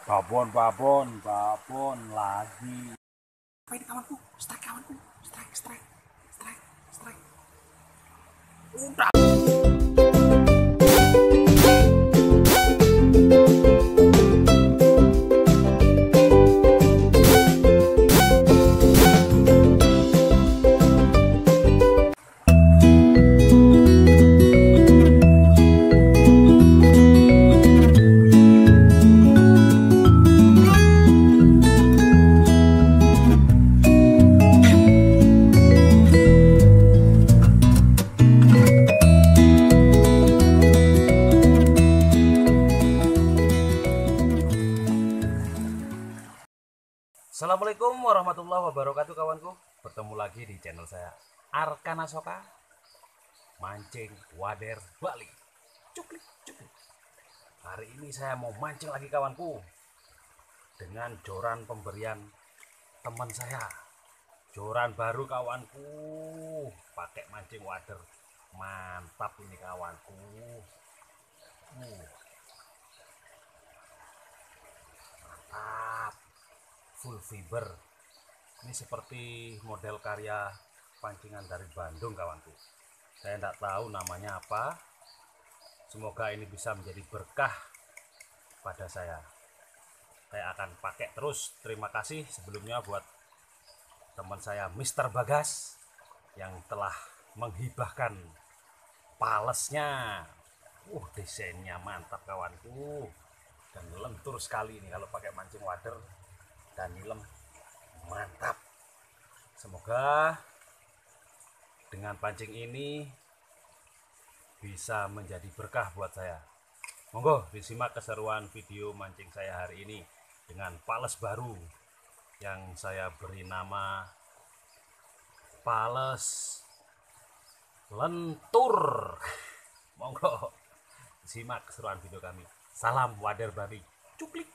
Babon lagi. Apa ini kawanku? Strike kawanku. Strike. Udah. Assalamualaikum warahmatullahi wabarakatuh kawanku. Bertemu lagi di channel saya Arkana Soka Mancing Wader Bali. Cuklik. Hari ini saya mau mancing lagi kawanku, dengan joran pemberian teman saya. Joran baru kawanku, pakai mancing wader. Mantap ini kawanku. Mantap. Full fiber. Ini seperti model karya pancingan dari Bandung kawanku. Saya tidak tahu namanya apa. Semoga ini bisa menjadi berkah pada saya. Saya akan pakai terus. Terima kasih sebelumnya buat teman saya Mr. Bagas yang telah menghibahkan palesnya. Desainnya mantap kawanku, dan lentur sekali ini kalau pakai mancing wader dan nilem. Mantap. Semoga dengan pancing ini bisa menjadi berkah buat saya. Monggo disimak keseruan video mancing saya hari ini dengan pales baru yang saya beri nama pales lentur. Monggo disimak keseruan video kami. Salam wader Bali. Cuklik.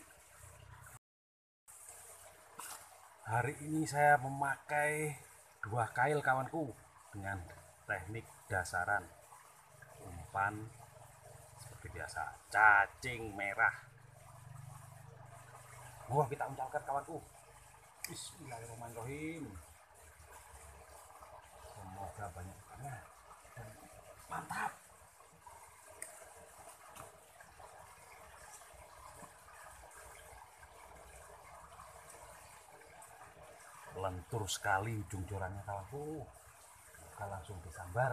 Hari ini saya memakai 2 kail kawanku, dengan teknik dasaran umpan seperti biasa, cacing merah. Kita uncalkan kawanku. Bismillahirrahmanirrahim. Semoga banyak ikannya. Mantap. Lentur sekali ujung jorannya kawanku. Kita langsung disambar.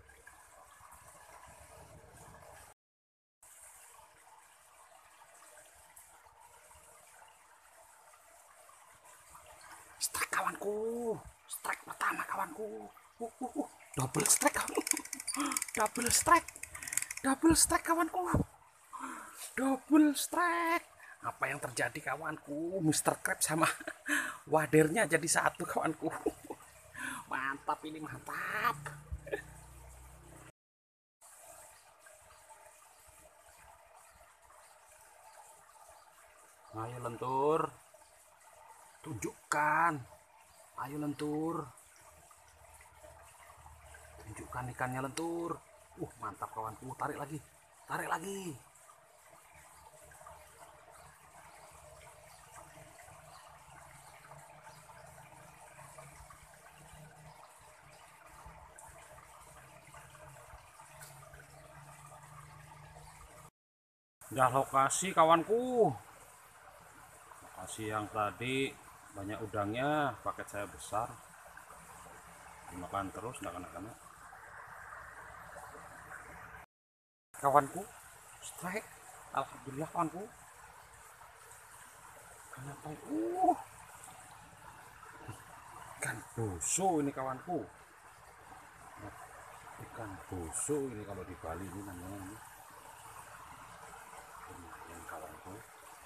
Strike kawanku. Strike pertama kawanku. Double strike kawanku. Double strike kawanku. Double strike. Apa yang terjadi kawanku? Mr. Crab sama wadernya jadi satu kawanku. Mantap ini, mantap. Ayo lentur, tunjukkan. Ayo lentur, tunjukkan ikannya lentur. Mantap kawanku. Tarik lagi. Udah lokasi kawanku. Lokasi yang tadi banyak udangnya, paket saya besar. Dimakan terus enggak kena. Kawanku, strike. Alhamdulillah kawanku. Kenapa? Ikan boso ini kawanku. Ikan boso ini kalau di Bali ini namanya ini. Lumayan kawanku.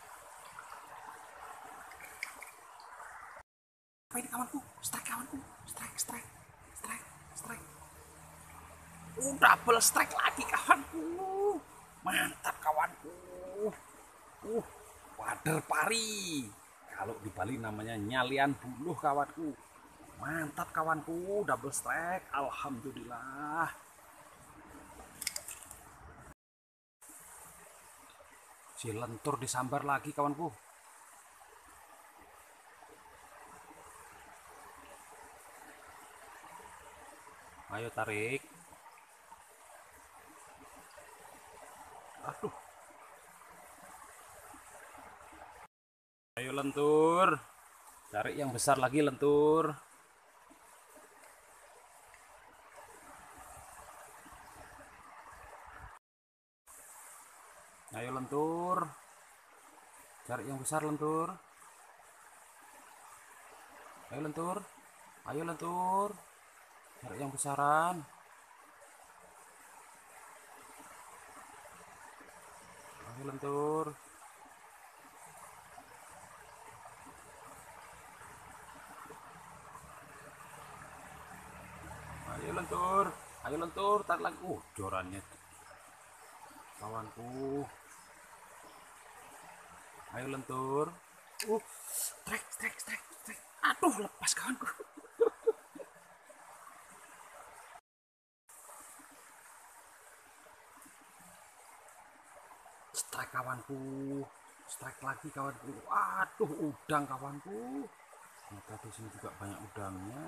Apa ini kawanku? Strike kawanku. Strike. Double strike lagi kawanku. Mantap kawanku. Wader pari. Kalau di Bali namanya nyalian buluh kawanku. Mantap kawanku, double strike. Alhamdulillah. Si lentur disambar lagi kawanku. Ayo tarik. Aduh. Ayo lentur. Cari yang besar lagi lentur. Ayo lentur. Cari yang besar lentur. Ayo lentur. Ayo lentur. Cari yang besaran. Ayo lentur. Ayo lentur. Ayo lentur, tarik lagi. Jorannya kawanku. Ayo lentur. Trek. Aduh, lepas kawanku. Strike kawanku. Strike lagi kawanku. Aduh, udang kawanku. Ternyata di sini juga banyak udangnya.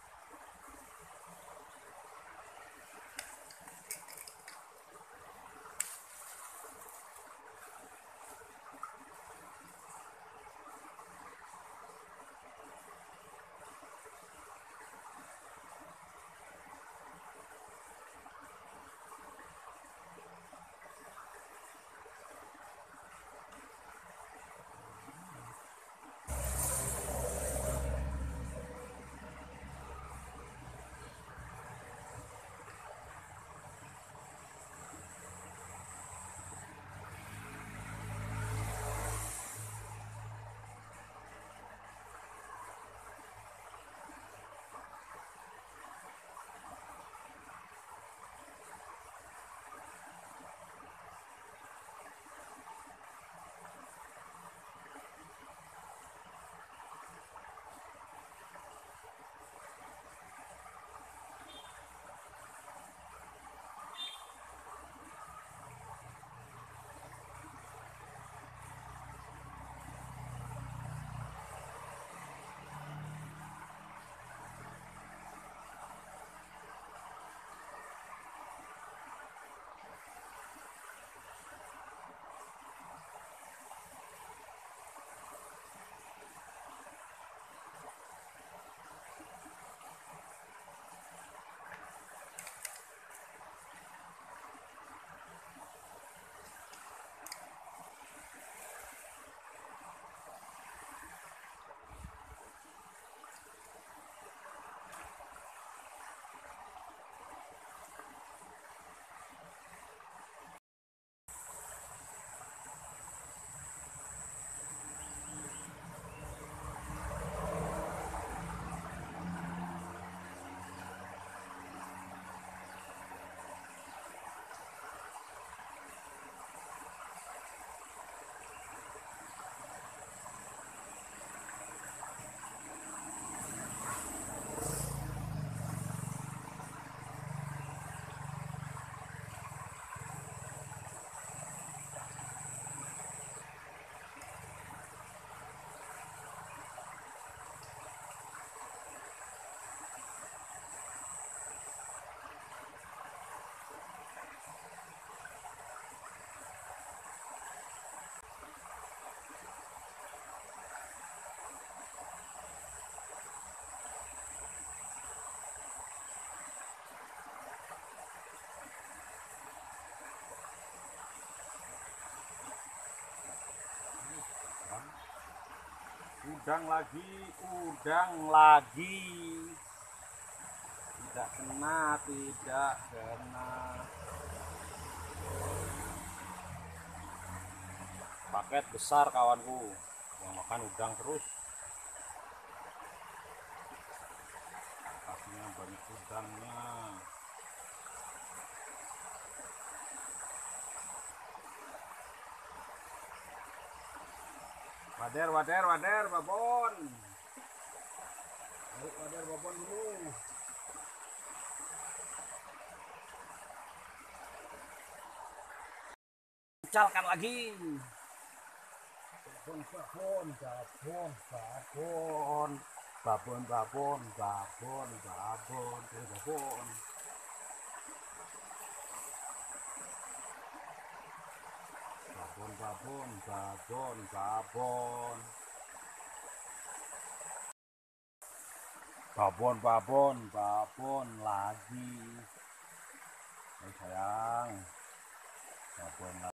Udang lagi. Tidak kena. Paket besar kawanku. Yang makan udang terus. Pastinya banyak udangnya. Wader, babon. Ayo wader, babon dulu. Pecalkan lagi. babon, babon, babon, babon, babon, babon, babon, babon, babon. Babon, babon, babon, babon. Babon, babon, babon lagi. Sayang. Babon lagi.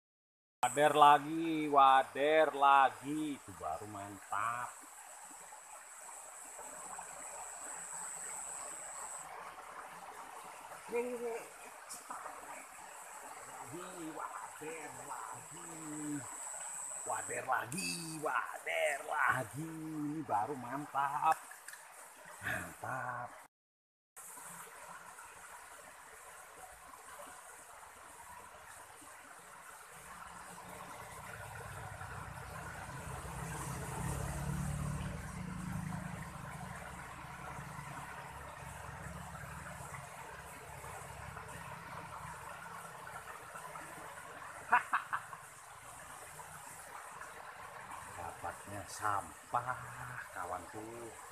Wader lagi. Itu baru mantap. Lagi, wader lagi. Ini baru mantap. Mantap. Dapatnya sampah, kawanku.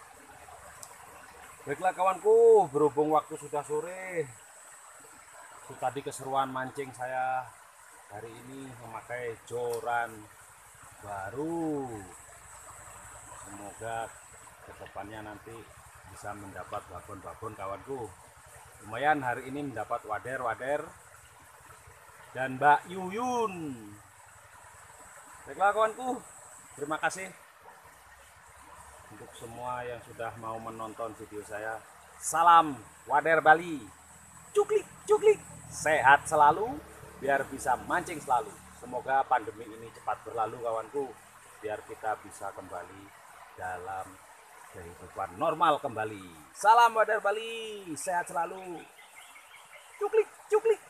Baiklah kawanku, berhubung waktu sudah sore, itu tadi keseruan mancing saya hari ini memakai joran baru. Semoga kedepannya nanti bisa mendapat babon-babon kawanku. Lumayan hari ini mendapat wader-wader dan Mbak Yuyun. Baiklah kawanku, terima kasih untuk semua yang sudah mau menonton video saya. Salam Wader Bali. Cuklik, cuklik. Sehat selalu, biar bisa mancing selalu. Semoga pandemi ini cepat berlalu kawanku, biar kita bisa kembali dalam kehidupan normal kembali. Salam Wader Bali, sehat selalu. Cuklik, cuklik.